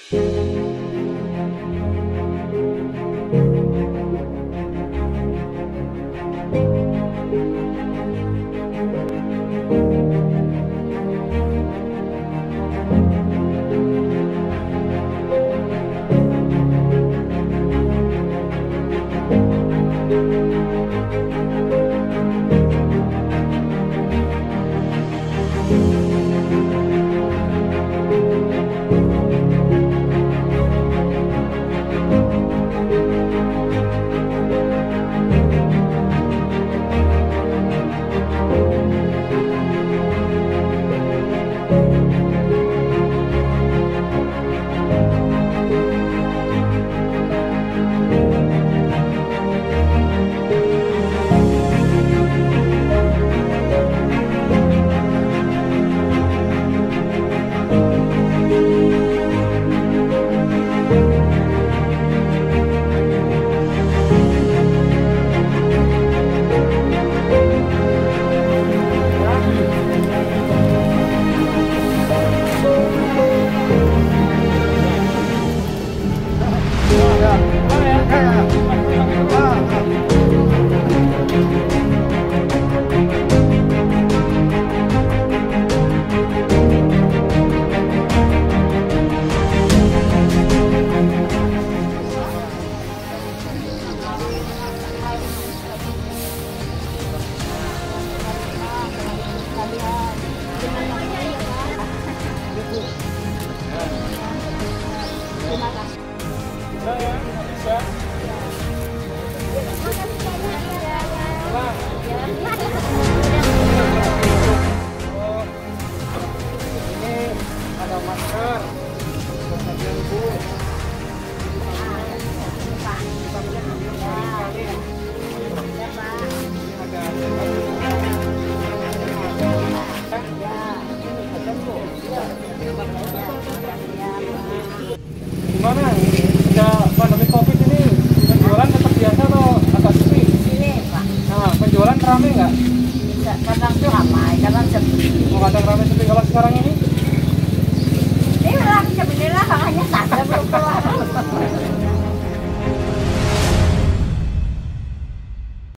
Gimana? Sejak pandemi COVID ini penjualan tetap biasa atau agak sepi? Ini Pak. Nah, penjualan ramai nggak? Kadang tuh ramai, kadang sepi. Oh, kadang ramai sepi. Kalau sekarang ini? Ini lah sebenarnya hanya sadar belum keluar.